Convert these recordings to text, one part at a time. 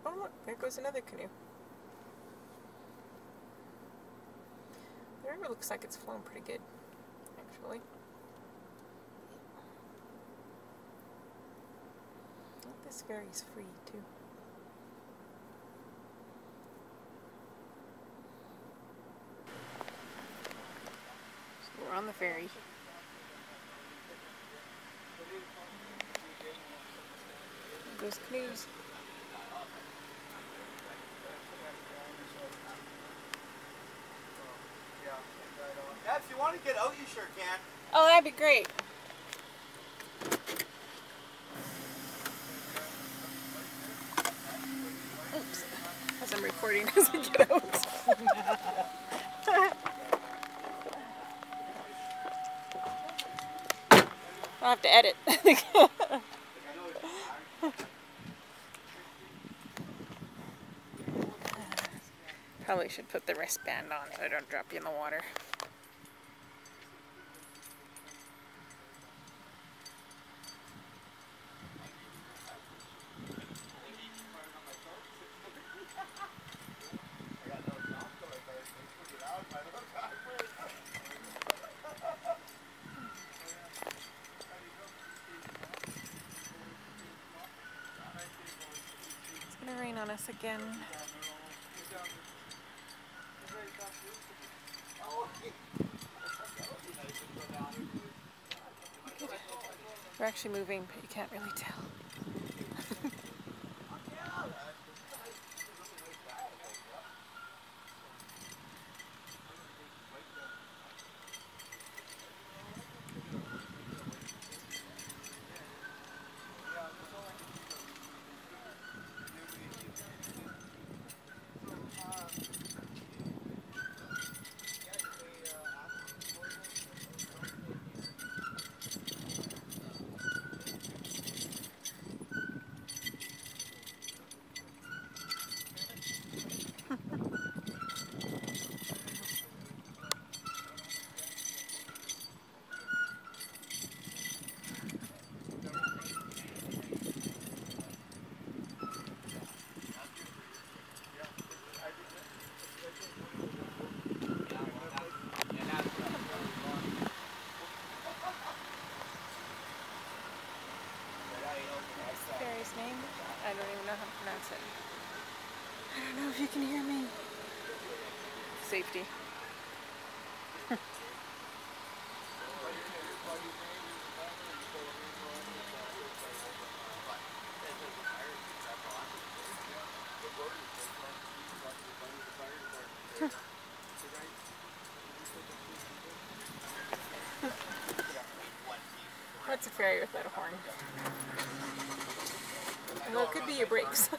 Oh look, there goes another canoe. The river looks like it's flowing pretty good, actually. This ferry's free too. So we're on the ferry. There goes canoes. Yeah, if you want to get out, you sure can. Oh, that'd be great. Oops. As I'm recording as I get out. I'll have to edit. Probably should put the wristband on so I don't drop you in the water. It's gonna rain on us again. We're actually moving, but you can't really tell. Name? I don't even know how to pronounce it. I don't know if you can hear me. Safety. What's a ferry without a horn? Well, it could be your brakes.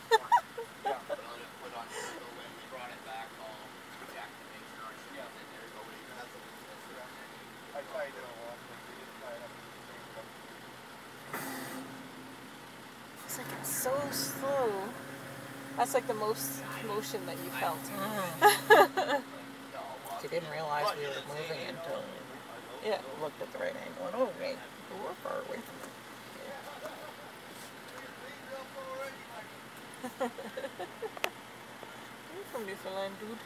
It's like it's so slow. That's like the most motion that you felt. You didn't realize we were moving until you looked at the right angle. And oh, wait, we're far away from it. You're from Newfoundland, dude.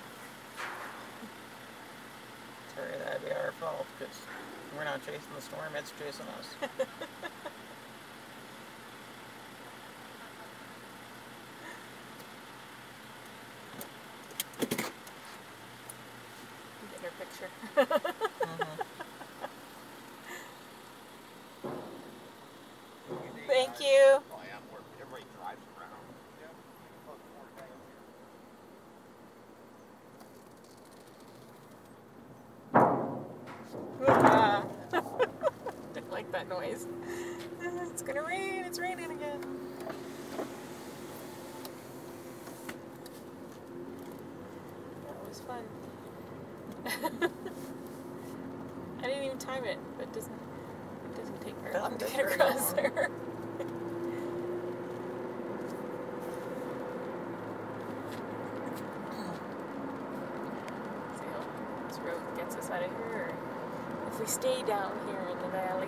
Sorry, that'd be our fault, because we're not chasing the storm, it's chasing us. Getting her picture. Thank you. Didn't like that noise. It's gonna rain, it's raining again. That was fun. I didn't even time it, but it doesn't take very long to get across there. See how this road gets us out of here, or if we stay down here in the valley.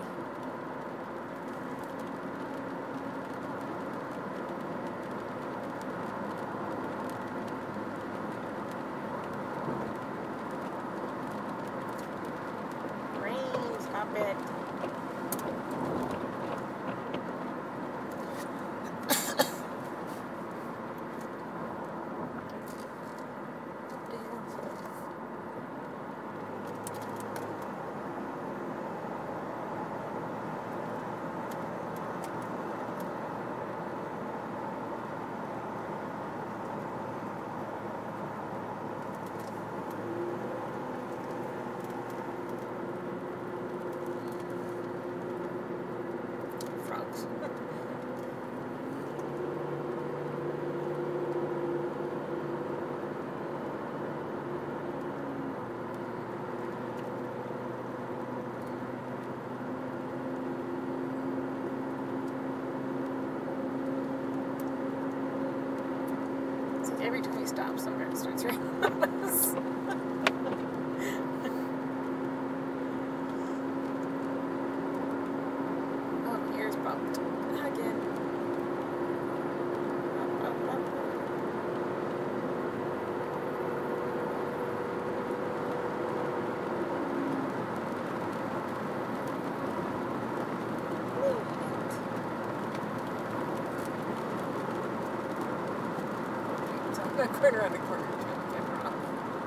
every time we stop, somewhere it starts raining. Oh, ears bumped. Again. Up, up, up. I'm going around the corner to turn the camera off.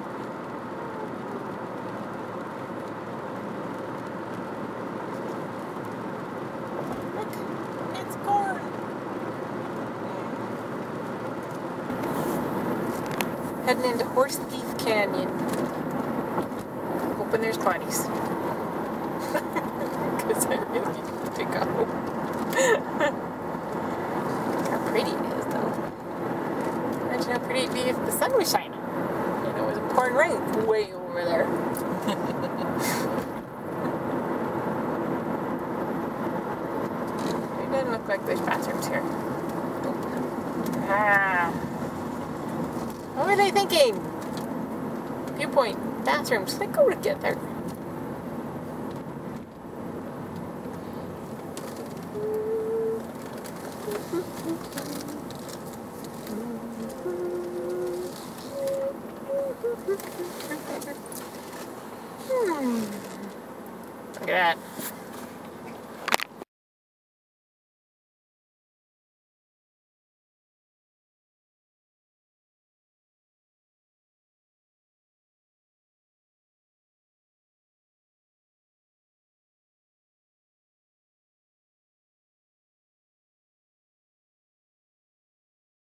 Look, it's corn. Heading into Horse Thief Canyon. Hoping there's bunnies. Because I really need to go. How pretty it is, though. Imagine how pretty it'd be if the sun was shining. And it was pouring rain way over there. It doesn't look like there's bathrooms here. Ah. What were they thinking? Viewpoint, bathrooms, they go together. Look at that.